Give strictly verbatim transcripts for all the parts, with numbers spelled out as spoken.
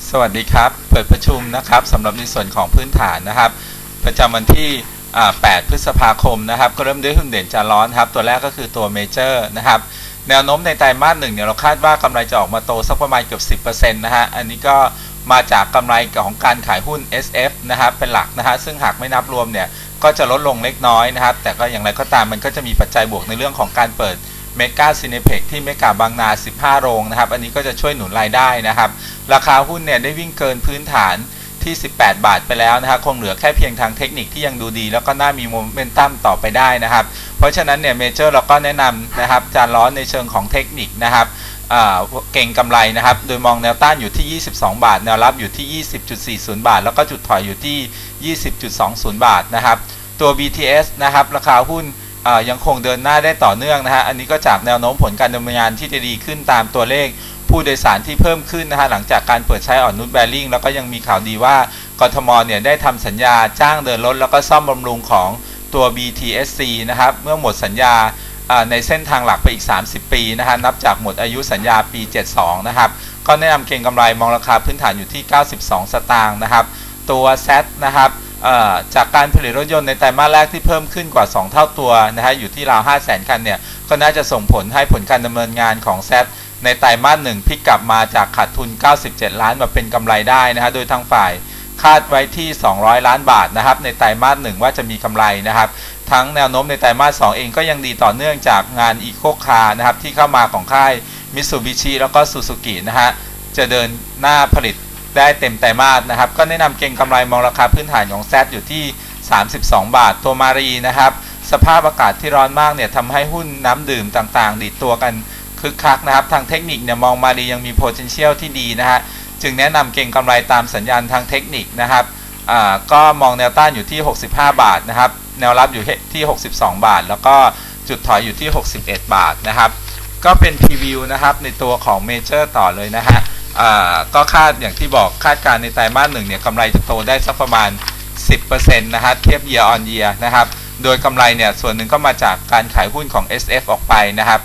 สวัสดีครับเปิดประชุมนะครับสำหรับในส่วนของพื้นฐานนะครับประจำวันที่แปดพฤษภาคมนะครับก็เริ่มด้วยหุ้นเด่นจาร้อนครับตัวแรกก็คือตัวเมเจอร์นะครับแนวโน้มในไตรมาสหนึ่งเนี่ยเราคาดว่ากำไรจะออกมาโตสักประมาณเกือบ สิบเปอร์เซ็นต์ นะฮะอันนี้ก็มาจากกำไรของการขายหุ้น เอส เอฟ นะครับเป็นหลักนะฮะซึ่งหากไม่นับรวมเนี่ยก็จะลดลงเล็กน้อยนะครับแต่ก็อย่างไรก็ตามมันก็จะมีปัจจัยบวกในเรื่องของการเปิดเมกาซีเนเพ็กที่เมกาบางนาสิบห้าโรงนะครับอันนี้ก็จะช่วยหนุนรายได้นะครับราคาหุ้นเนี่ยได้วิ่งเกินพื้นฐานที่สิบแปดบาทไปแล้วนะครับคงเหลือแค่เพียงทางเทคนิคที่ยังดูดีแล้วก็น่ามีโมเมนตัมต่อไปได้นะครับเพราะฉะนั้นเนี่ยเมเจอร์เราก็แนะนำนะครับจานร้อนในเชิงของเทคนิคนะครับเก่งกำไรนะครับโดยมองแนวต้านอยู่ที่ยี่สิบสองบาทแนวรับอยู่ที่ ยี่สิบจุดสี่ศูนย์ บาทแล้วก็จุดถอยอยู่ที่ ยี่สิบจุดสองศูนย์ บาทนะครับตัว บี ที เอส นะครับราคาหุ้นยังคงเดินหน้าได้ต่อเนื่องนะฮะอันนี้ก็จากแนวโน้มผลการดำเนินงานที่จะดีขึ้นตามตัวเลขผู้โดยสารที่เพิ่มขึ้นนะฮะหลังจากการเปิดใช้อ่อนนุชแบริ่งแล้วก็ยังมีข่าวดีว่ากทมเนี่ยได้ทำสัญญาจ้างเดินรถแล้วก็ซ่อมบำรุงของตัว บี ที เอส ซี นะครับเมื่อหมดสัญญาในเส้นทางหลักไปอีกสามสิบปีนะฮะนับจากหมดอายุสัญญาปีเจ็ดสิบสองนะครับก็แนะนำเก็งกำไรมองราคาพื้นฐานอยู่ที่เก้าสิบสองสตางค์นะครับตัว แซด นะครับจากการผลิตรถยนต์ในไตรมาสแรกที่เพิ่มขึ้นกว่าสองเท่าตัวนะฮะอยู่ที่ราว ห้าแสน คันเนี่ยก็น่าจะส่งผลให้ผลการดำเนินงานของ แซด ในไตรมาสหนึ่งพลิกกลับมาจากขาดทุนเก้าสิบเจ็ดล้านมาเป็นกำไรได้นะฮะโดยทางฝ่ายคาดไว้ที่สองร้อยล้านบาทนะครับในไตรมาสหนึ่งว่าจะมีกำไรนะครับทั้งแนวโน้มในไตรมาสสองเองก็ยังดีต่อเนื่องจากงานอีโคคาร์นะครับที่เข้ามาของค่ายมิตซูบิชิแล้วก็ซูซูกินะฮะจะเดินหน้าผลิตได้เต็มไตรมาสนะครับก็แนะนำเก็งกำไรมองราคาพื้นฐานของ แซด อยู่ที่สามสิบสองบาทตัวมารีนะครับสภาพอากาศที่ร้อนมากเนี่ยทำให้หุ้นน้ำดื่มต่างๆดีดตัวกันคึกคักนะครับทางเทคนิคเนี่ยมองมารียังมี potential ที่ดีนะฮะจึงแนะนำเก็งกำไรตามสัญญาณทางเทคนิคนะครับอ่าก็มองแนวต้านอยู่ที่หกสิบห้าบาทนะครับแนวรับอยู่ที่หกสิบสองบาทแล้วก็จุดถอยอยู่ที่หกสิบเอ็ดบาทนะครับก็เป็นพรีวิวนะครับในตัวของเมเจอร์ต่อเลยนะฮะอ่าก็คาดอย่างที่บอกคาดการในไตรมาสหนึ่งเนี่ยกำไรจะโตได้สักประมาณ สิบเปอร์เซ็นต์ นะฮะเทียบ year on year นะครับโดยกำไรเนี่ยส่วนหนึ่งก็มาจากการขายหุ้นของ เอส เอฟ ออกไปนะครับ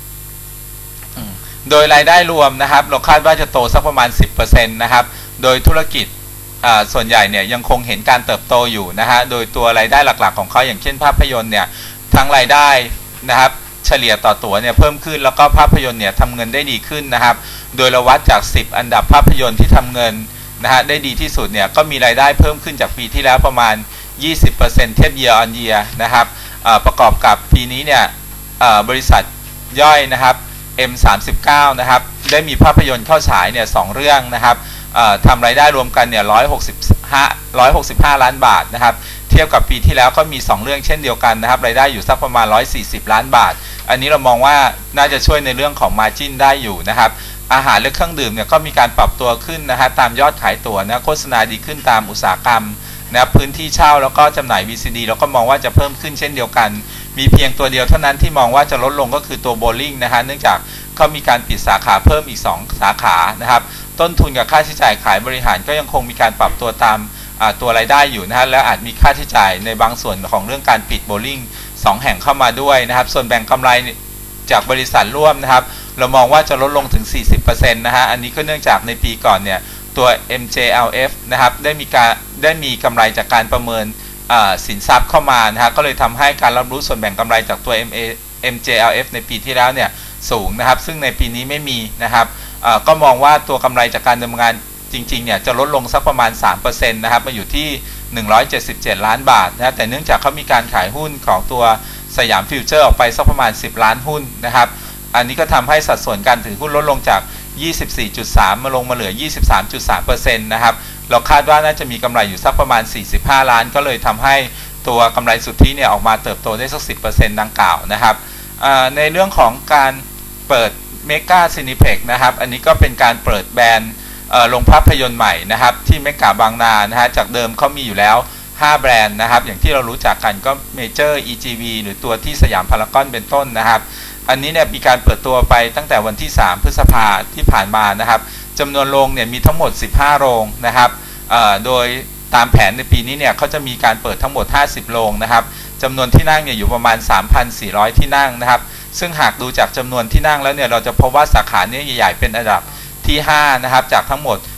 โดยรายได้รวมนะครับเราคาดว่าจะโตสักประมาณ สิบเปอร์เซ็นต์ นะครับโดยธุรกิจส่วนใหญ่เนี่ยยังคงเห็นการเติบโตอยู่นะฮะโดยตัวรายได้หลักๆของเขาอย่างเช่นภาพยนตร์เนี่ยทั้งรายได้นะครับเฉลี่ยต่อตั๋วเนี่ยเพิ่มขึ้นแล้วก็ภาพยนตร์เนี่ยทำเงินได้ดีขึ้นนะครับโดยเราวัดจากสิบอันดับภาพยนตร์ที่ทำเงินนะฮะได้ดีที่สุดเนี่ยก็มีรายได้เพิ่มขึ้นจากปีที่แล้วประมาณ ยี่สิบเปอร์เซ็นต์ เทียบ year on year นะครับประกอบกับปีนี้เนี่ยบริษัทย่อยนะครับ เอ็ม สามสิบเก้า นะครับได้มีภาพยนตร์เข้าฉายเนี่ยสองเรื่องนะครับทำรายได้รวมกันเนี่ยหนึ่งร้อยหกสิบห้าล้านบาทนะครับเทียบกับปีที่แล้วก็มีสองเรื่องเช่นเดียวกันนะครับรายได้อยู่สักประมาณหนึ่งร้อยสี่สิบล้านบาทอันนี้เรามองว่าน่าจะช่วยในเรื่องของ margin ได้อยู่นะครับอาหารและเครื่องดื่มเนี่ยก็มีการปรับตัวขึ้นนะฮะตามยอดขายตั๋วนะโฆษณาดีขึ้นตามอุตสาหกรรมนะพื้นที่เช่าแล้วก็จำหน่าย วี ซี ดี แล้วก็มองว่าจะเพิ่มขึ้นเช่นเดียวกันมีเพียงตัวเดียวเท่านั้นที่มองว่าจะลดลงก็คือตัวโบลิ่งนะฮะเนื่องจากเขามีการปิดสาขาเพิ่มอีกสองสาขานะครับต้นทุนกับค่าใช้จ่ายขายบริหารก็ยังคงมีการปรับตัวตามตัวรายได้อยู่นะฮะและอาจมีค่าใช้จ่ายในบางส่วนของเรื่องการปิดโบลิ่งสองแห่งเข้ามาด้วยนะครับส่วนแบ่งกำไรจากบริษัทร่วมนะครับเรามองว่าจะลดลงถึง สี่สิบเปอร์เซ็นต์ นะฮะอันนี้ก็เนื่องจากในปีก่อนเนี่ยตัว เอ็ม เจ แอล เอฟ นะครับได้มีการได้มีกำไรจากการประเมินสินทรัพย์เข้ามานะฮะก็เลยทำให้การรับรู้ส่วนแบ่งกำไรจากตัว เอ็ม เจ แอล เอฟ ในปีที่แล้วเนี่ยสูงนะครับซึ่งในปีนี้ไม่มีนะครับก็มองว่าตัวกำไรจากการดำเนินงานจริงๆเนี่ยจะลดลงสักประมาณ สามเปอร์เซ็นต์ นะครับมาอยู่ที่หนึ่งร้อยเจ็ดสิบเจ็ดล้านบาทนะแต่เนื่องจากเขามีการขายหุ้นของตัวสยามฟิวเจอร์ออกไปสักประมาณสิบล้านหุ้นนะครับอันนี้ก็ทำให้สัดส่วนการถือหุ้นลดลงจาก ยี่สิบสี่จุดสาม มาลงมาเหลือ ยี่สิบสามจุดสามเปอร์เซ็นต์ นะครับเราคาดว่าน่าจะมีกำไรอยู่สักประมาณสี่สิบห้าล้านก็เลยทำให้ตัวกำไรสุทธิเนี่ยออกมาเติบโตได้สัก สิบเปอร์เซ็นต์ ดังกล่าวนะครับในเรื่องของการเปิดเมกาซีนิเพ็กนะครับอันนี้ก็เป็นการเปิดแบรนด์ลงภาพยนตร์ใหม่นะครับที่เมกาบางนานะฮะจากเดิมเขามีอยู่แล้วห้าแบรนด์นะครับอย่างที่เรารู้จักกันก็เมเจอร์ อี จี วี หรือตัวที่สยามพารากอนเป็นต้นนะครับอันนี้เนี่ยมีการเปิดตัวไปตั้งแต่วันที่สามพฤษภาที่ผ่านมานะครับจำนวนโรงเนี่ยมีทั้งหมดสิบห้าโรงนะครับโดยตามแผนในปีนี้เนี่ยเขาจะมีการเปิดทั้งหมดห้าสิบโรงนะครับจำนวนที่นั่งเนี่ยอยู่ประมาณ สามพันสี่ร้อย ที่นั่งนะครับซึ่งหากดูจากจำนวนที่นั่งแล้วเนี่ยเราจะพบว่าสาขานี้ใหญ่ๆเป็นอันดับที่ห้านะครับจากทั้งหมด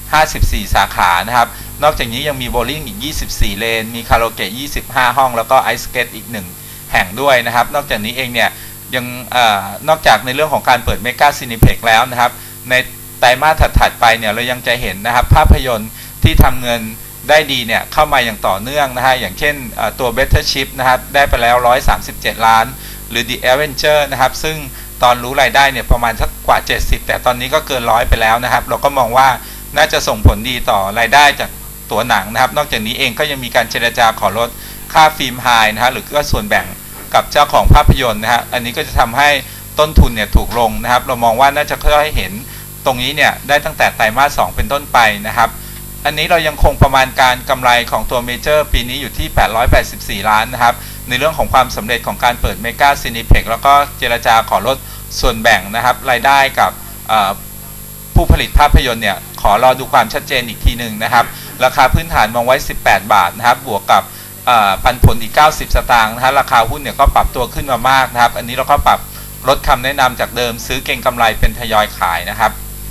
ห้าสิบสี่สาขานะครับนอกจากนี้ยังมีโบว์ลิ่งอีกยี่สิบสี่เลนมีคาราโอเกะยี่สิบห้าห้องแล้วก็ไอซ์สเก็ตอีกหนึ่งแห่งด้วยนะครับนอกจากนี้เองเนี่ยยังออนอกจากในเรื่องของการเปิดเมกาซีนิเพ็กแล้วนะครับในไตรมาสถัดๆไปเนี่ยเรายังจะเห็นนะครับภาพยนตร์ที่ทำเงินได้ดีเนี่ยเข้ามาอย่างต่อเนื่องนะฮะอย่างเช่นตัว Better Ship นะครับได้ไปแล้วหนึ่งร้อยสามสิบเจ็ดล้านหรือ The Avenger นะครับซึ่งตอนรู้รายได้เนี่ยประมาณสักกว่าเจ็ดสิบแต่ตอนนี้ก็เกินร้อยไปแล้วนะครับเราก็มองว่าน่าจะส่งผลดีต่อรายได้จากตัวหนังนะครับนอกจากนี้เองก็ยังมีการเจรจาขอลดค่าฟิล์มไฮนะฮะหรือก็ส่วนแบ่งกับเจ้าของภาพยนตร์นะฮะอันนี้ก็จะทำให้ต้นทุนเนี่ยถูกลงนะครับเรามองว่าน่าจะค่อยๆเห็นตรงนี้เนี่ยได้ตั้งแต่ไตรมาสสองเป็นต้นไปนะครับอันนี้เรายังคงประมาณการกำไรของตัวเมเจอร์ปีนี้อยู่ที่แปดร้อยแปดสิบสี่ล้านนะครับในเรื่องของความสำเร็จของการเปิดเมกาซีนิเพ็กแล้วก็เจรจาขอลดส่วนแบ่งนะครับรายได้กับผู้ผลิตภาพยนตร์เนี่ยขอรอดูความชัดเจนอีกทีหนึ่งนะครับราคาพื้นฐานมองไว้สิบแปดบาทนะครับบวกกับปันผลอีกเก้าสิบสตางค์นะฮะราคาหุ้นเนี่ยก็ปรับตัวขึ้นมามากนะครับอันนี้เราก็ปรับลดคำแนะนำจากเดิมซื้อเก็งกำไรเป็นทยอยขายนะครับ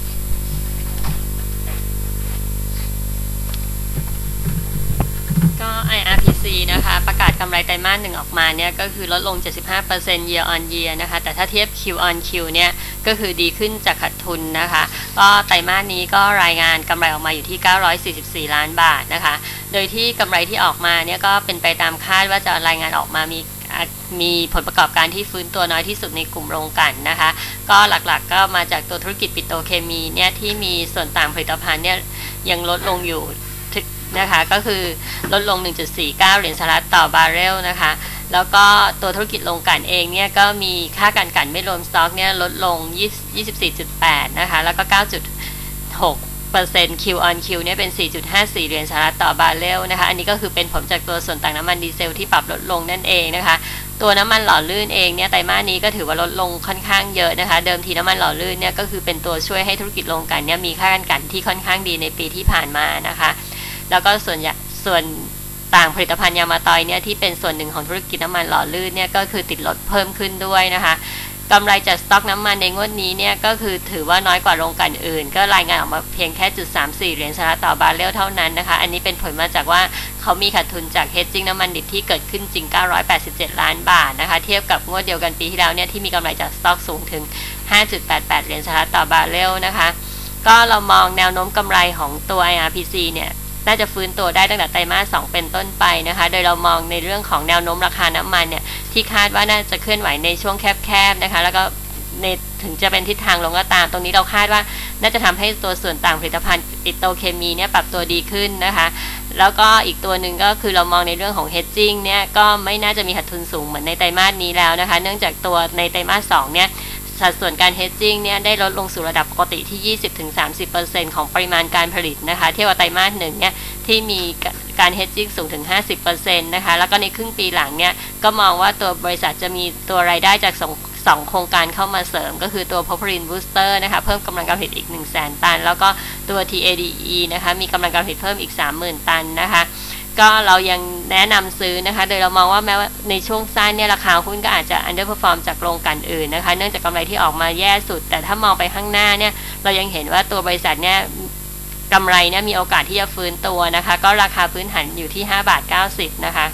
ก็ ไอ อาร์ พี ซี นะคะประกาศกำไรไตรมาสหนึ่งออกมาเนี่ยก็คือลดลง เจ็ดสิบห้าเปอร์เซ็นต์ year on year นะคะแต่ถ้าเทียบ Q on Q เนี่ยก็คือดีขึ้นจากขาดทุนนะคะก็ไตรมาสนี้ก็รายงานกำไรออกมาอยู่ที่เก้าร้อยสี่สิบสี่ล้านบาทนะคะโดยที่กำไรที่ออกมาเนี่ยก็เป็นไปตามคาดว่าจะรายงานออกมามีมีผลประกอบการที่ฟื้นตัวน้อยที่สุดในกลุ่มโรงกลั่นนะคะก็หลักๆ ก, ก็มาจากตัวธุรกิจปิโตรเคมีเนี่ยที่มีส่วนต่างผลิตภัณฑ์เนี่ยยังลดลงอยู่นะคะก็คือลดลง หนึ่งจุดสี่เก้า เหรียญสหรัฐต่อบาร์เรลนะคะแล้วก็ตัวธุรกิจโรงกลั่นเองเนี่ยก็มีค่าการกลั่นไม่รวมสต็อกเนี่ยลดลง ยี่สิบสี่จุดแปด นะคะแล้วก็ เก้าจุดหกเปอร์เซ็นต์ Q on Q เนี่ยเป็น สี่จุดห้าสี่ เหรียญสหรัฐต่อบาร์เรลนะคะอันนี้ก็คือเป็นผลจากตัวส่วนต่างน้ำมันดีเซลที่ปรับลดลงนั่นเองนะคะตัวน้ำมันหล่อลื่นเองเนี่ยไตรมาสนี้ก็ถือว่าลดลงค่อนข้างเยอะนะคะเดิมทีน้ำมันหล่อลื่นเนี่ยก็คือเป็นตัวช่วยให้ธุรกิจโรงกลั่นเนี่ยมีค่าการกลั่นที่ค่อนข้างดีในปีที่ผ่านมานะคะแล้วก็ส่วนส่วนต่างผลิตภัณฑ์ยางมะตอยเนี่ยที่เป็นส่วนหนึ่งของธุรกิจน้ำมันหล่อลื่นเนี่ยก็คือติดลดเพิ่มขึ้นด้วยนะคะกำไรจากสต็อกน้ำมันในงวดนี้เนี่ยก็คือถือว่าน้อยกว่าโรงกลั่นอื่นก็รายงานออกมาเพียงแค่ จุดสามสี่ เหรียญสหรัฐต่อบาร์เรลเท่านั้นนะคะอันนี้เป็นผลมาจากว่าเขามีขาดทุนจาก hedging น้ำมันดิบที่เกิดขึ้นจริงเก้าร้อยแปดสิบเจ็ดล้านบาทนะคะเทียบกับงวดเดียวกันปีที่แล้วเนี่ยที่มีกำไรจากสต็อกสูงถึง ห้าจุดแปดแปด เหรียญสหรัฐต่อบาร์เรลนะคะก็เรามองแนวโน้มกำไรของตัว ไอ อาร์ พี ซี เนี่ยน่าจะฟื้นตัวได้ตั้งแต่ไตรมาสสองเป็นต้นไปนะคะโดยเรามองในเรื่องของแนวโน้มราคาน้ำมันเนี่ยที่คาดว่าน่าจะเคลื่อนไหวในช่วงแคบๆนะคะแล้วก็ในถึงจะเป็นทิศทางลงก็ตามตรงนี้เราคาดว่าน่าจะทำให้ตัวส่วนต่างผลิตภัณฑ์ปิโตรเคมีเนี่ยปรับตัวดีขึ้นนะคะแล้วก็อีกตัวหนึ่งก็คือเรามองในเรื่องของ hedging เนี่ยก็ไม่น่าจะมีขาดทุนสูงเหมือนในไตรมาสนี้แล้วนะคะเนื่องจากตัวในไตรมาสสองเนี่ยสัดส่วนการ hedging เนี่ยได้ลดลงสู่ระดับปกติที่ ยี่สิบถึงสามสิบเปอร์เซ็นต์ ของปริมาณการผลิตนะคะเทียบกับไตรมาสหนึ่งเนี่ยที่มีการ hedging สูงถึง ห้าสิบเปอร์เซ็นต์ นะคะแล้วก็ในครึ่งปีหลังเนี่ยก็มองว่าตัวบริษัทจะมีตัวรายได้จากสองสองโครงการเข้ามาเสริมก็คือตัว Propylene Booster นะคะเพิ่มกำลังการผลิตอีก หนึ่งแสน ตันแล้วก็ตัว ที เอ ดี อี นะคะมีกำลังการผลิตเพิ่มอีก สามหมื่น ตันนะคะก็เรายังแนะนำซื้อนะคะโดยเรามองว่าแม้ว่าในช่วงสั้นเนี่ยราคาหุ้นก็อาจจะ underperform จากโรงกลั่นอื่นนะคะเนื่องจากกำไรที่ออกมาแย่สุดแต่ถ้ามองไปข้างหน้าเนี่ยเรายังเห็นว่าตัวบริษัทเนี่ยกำไรเนี่ยมีโอกาสที่จะฟื้นตัวนะคะก็ราคาพื้นฐานอยู่ที่ห้าบาทเก้าสิบนะคะ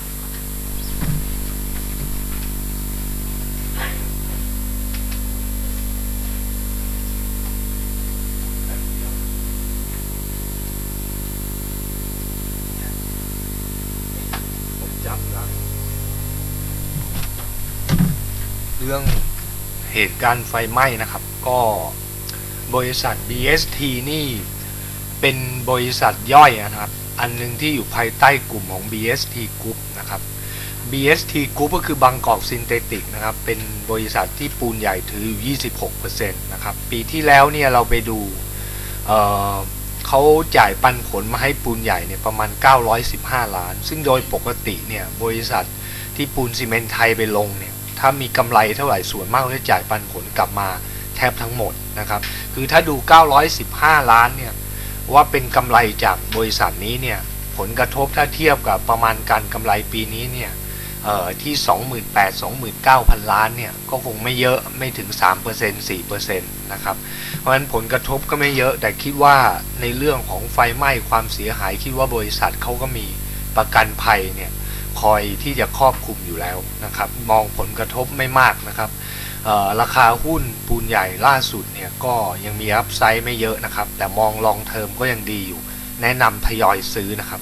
เรื่องเหตุการณ์ไฟไหม้นะครับก็บริษัท บี เอส ที นี่เป็นบริษัทย่อยนะครับอันนึงที่อยู่ภายใต้กลุ่มของ บี เอส ที Group นะครับ บี เอส ที Group ก็คือบางกอกซินเทติกนะครับเป็นบริษัทที่ปูนใหญ่ถืออยู่ ยี่สิบหกเปอร์เซ็นต์ นะครับปีที่แล้วเนี่ยเราไปดู เอ่อเขาจ่ายปันผลมาให้ปูนใหญ่เนี่ยประมาณเก้าร้อยสิบห้าล้านซึ่งโดยปกติเนี่ยบริษัทที่ปูนซีเมนต์ไทยไปลงเนี่ยถ้ามีกำไรเท่าไหร่ส่วนมากจะจ่ายปันผลกลับมาแทบทั้งหมดนะครับคือถ้าดูเก้าร้อยสิบห้าล้านเนี่ยว่าเป็นกำไรจากบริษัทนี้เนี่ยผลกระทบถ้าเทียบกับประมาณการกำไรปีนี้เนี่ยเอ่อที่ สองหมื่นแปดพัน สองหมื่นเก้าพัน ล้านเนี่ยก็คงไม่เยอะไม่ถึง สามเปอร์เซ็นต์ สี่เปอร์เซ็นต์ นะครับเพราะฉะนั้นผลกระทบก็ไม่เยอะแต่คิดว่าในเรื่องของไฟไหม้ความเสียหายคิดว่าบริษัทเขาก็มีประกันภัยเนี่ยคอยที่จะครอบคลุมอยู่แล้วนะครับมองผลกระทบไม่มากนะครับราคาหุ้นปูนใหญ่ล่าสุดเนี่ยก็ยังมีอัพไซด์ไม่เยอะนะครับแต่มองลองเทอมก็ยังดีอยู่แนะนำทยอยซื้อนะครับ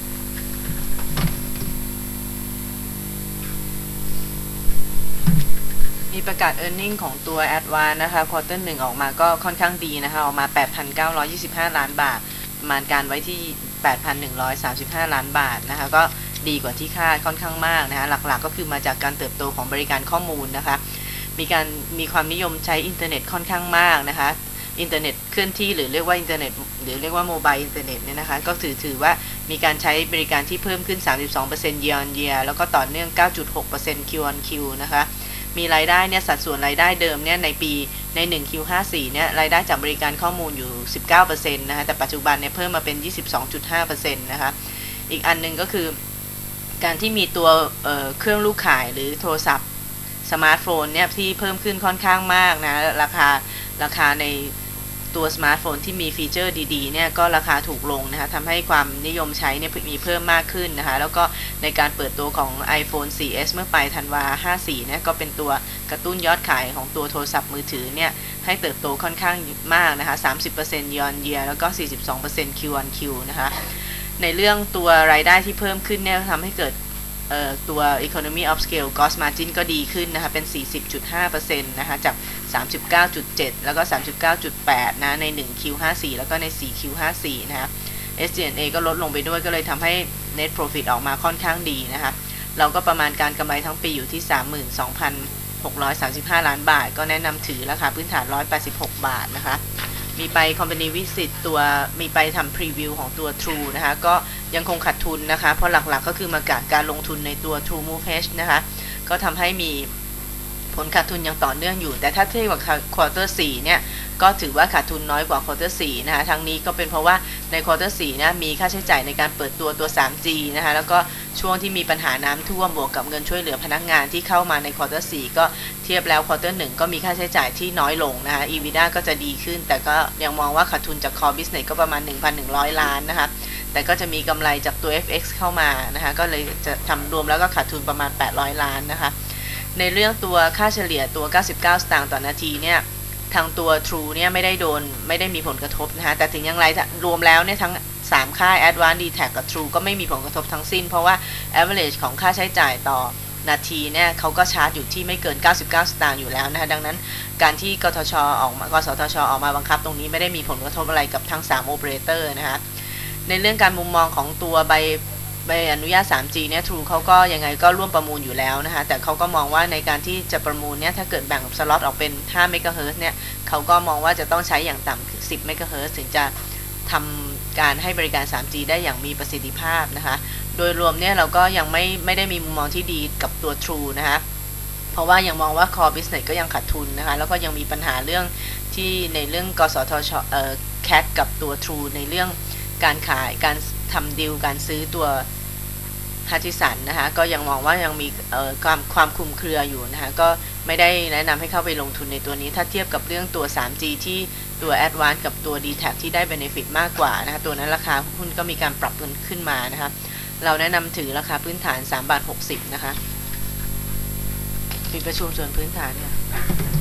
มีประกาศ e a r n i n g ของตัว Advance นะคะควอเตอร์หนึ่งออกมาก็ค่อนข้างดีนะคะออกมา แปดพันเก้าร้อยยี่สิบห้า ล้านบาทประมาณการไว้ที่ แปดพันหนึ่งร้อยสามสิบห้า ล้านบาทนะคะก็ดีกว่าที่คาดค่อนข้างมากนะคะหลักๆ ก็คือมาจากการเติบโตของบริการข้อมูลนะคะมีการมีความนิยมใช้อินเทอร์เน็ตค่อนข้างมากนะคะอินเทอร์เน็ตเคลื่อนที่หรือเรียกว่าอินเทอร์เน็ตหรือเรียกว่าโมบายอินเทอร์เน็ตเนี่ยนะคะก็ถือถือว่ามีการใช้บริการที่เพิ่มขึ้น สามสิบสองเปอร์เซ็นต์ year on year แล้วก็ต่อเนื่อง เก้าจุดหกเปอร์เซ็นต์ Q on Q นะคะมีรายได้เนี่ยสัดส่วนรายได้เดิมเนี่ยในปีใน หนึ่ง คิว ห้าสิบสี่ เนี่ยรายได้จากบริการข้อมูลอยู่ สิบเก้าเปอร์เซ็นต์ นะคะแต่ปัจจุบันเนี่ยเพิ่มมาเป็น ยี่สิบสองจุดห้าเปอร์เซ็นต์ นะคะอีกอันนึงก็คือการที่มีตัว เอ่อ เครื่องลูกข่ายหรือโทรศัพท์สมาร์ทโฟนเนี่ยที่เพิ่มขึ้นค่อนข้างมากนะราคาราคาในตัวสมาร์ทโฟนที่มีฟีเจอร์ดีๆเนี่ยก็ราคาถูกลงนะคะทำให้ความนิยมใช้เนี่ยมีเพิ่มมากขึ้นนะคะแล้วก็ในการเปิดตัวของ iPhone โฟร์ เอส เมื่อปลายธันวาห้าสี่เนี่ยก็เป็นตัวกระตุ้นยอดขายของตัวโทรศัพท์มือถือเนี่ยให้เติบโตค่อนข้างมากนะคะ สามสิบเปอร์เซ็นต์ year on year แล้วก็ สี่สิบสองเปอร์เซ็นต์ Q on Q นะคะในเรื่องตัวรายได้ที่เพิ่มขึ้นเนี่ยทำให้เกิดตัว economy of scale gross margin ก็ดีขึ้นนะคะเป็น สี่สิบจุดห้าเปอร์เซ็นต์ นะคะจาก สามสิบเก้าจุดเจ็ด แล้วก็ สามสิบเก้าจุดแปด นะใน หนึ่ง คิว ห้าสี่ แล้วก็ใน สี่ คิว ห้าสี่ นะคะ เอส จี เอ็น เอ ก็ลดลงไปด้วยก็เลยทำให้ net profit ออกมาค่อนข้างดีนะคะเราก็ประมาณการกำไรทั้งปีอยู่ที่ สามหมื่นสองพันหกร้อยสามสิบห้า ล้านบาทก็แนะนำถือราคาพื้นฐานหนึ่งร้อยแปดสิบหกบาทนะคะมีไป company visit ตัวมีไปทำ preview ของตัว True นะคะก็ยังคงขาดทุนนะคะเพราะหลักๆ ก็คือมาจากการลงทุนในตัว True Move Hedge นะคะก็ทำให้มีผลขาดทุนยังต่อเนื่องอยู่แต่ถ้าเทียบกับ quarter สี่เนี่ยก็ถือว่าขาดทุนน้อยกว่า quarter สี่นะคะทั้งนี้ก็เป็นเพราะว่าใน quarter สี่นะมีค่าใช้จ่ายในการเปิดตัวตัว ทรีจี นะคะแล้วก็ช่วงที่มีปัญหาน้ำท่วมบวกกับเงินช่วยเหลือพนักงานที่เข้ามาใน quarter สี่ก็เทียบแล้ว quarter หนึ่งก็มีค่าใช้จ่ายที่น้อยลงนะคะ EBITDA ก็จะดีขึ้นแต่ก็ยังมองว่าขาดทุนจาก core business ก็ประมาณ หนึ่งพันหนึ่งร้อย ล้านนะคะแต่ก็จะมีกำไรจากตัว เอฟ เอ็กซ์ เข้ามานะคะก็เลยจะทำรวมแล้วก็ขาดทุนประมาณแปดร้อยล้านนะคะในเรื่องตัวค่าเฉลี่ยตัวเก้าสิบเก้าสตางค์ต่อนาทีเนี่ยทางตัว True เนี่ยไม่ได้โดนไม่ได้มีผลกระทบนะคะแต่ถึงอย่างไรรวมแล้วเนี่ยทั้งสามค่าย Advance ดี แท็ก กับ True ก็ไม่มีผลกระทบทั้งสิ้นเพราะว่า average ของค่าใช้จ่ายต่อนาทีเนี่ยเขาก็ชาร์จอยู่ที่ไม่เกินเก้าสิบเก้าสตางค์อยู่แล้วนะคะดังนั้นการที่กทชออกมากสทชออกมาบังคับตรงนี้ไม่ได้มีผลกระทบอะไรกับทั้งสาม operator นะคะในเรื่องการมุมมองของตัวใบใบอนุญาต ทรีจี เนี่ย True เขาก็ยังไงก็ร่วมประมูลอยู่แล้วนะคะแต่เขาก็มองว่าในการที่จะประมูลเนี่ยถ้าเกิดแบ่งสล็อตออกเป็นห้าเมกะเฮิรตซ์เนี่ยเขาก็มองว่าจะต้องใช้อย่างต่ำสิบเมกะเฮิรตซ์ถึงจะทำการให้บริการ ทรีจี ได้อย่างมีประสิทธิภาพนะคะโดยรวมเนี่ยเราก็ยังไม่ไม่ได้มีมุมมองที่ดีกับตัว True นะคะเพราะว่ายังมองว่า core business ก็ยังขาดทุนนะคะแล้วก็ยังมีปัญหาเรื่องที่ในเรื่องกสทชเอ่อ แคท กับตัว True ในเรื่องการขายการทำดีลการซื้อตัวฮัตติสันนะคะก็ยังมองว่ายังมีความความคลุมเครืออยู่นะคะก็ไม่ได้แนะนำให้เข้าไปลงทุนในตัวนี้ถ้าเทียบกับเรื่องตัว ทรีจี ที่ตัว Advance กับตัว ดี แท็ก ที่ได้ benefit มากกว่านะคะตัวนั้นราคาหุ้นก็มีการปรับขึ้นมานะคะเราแนะนำถือราคาพื้นฐานสามบาทหกสิบนะคะปิดประชุมส่วนพื้นฐานเนี่ย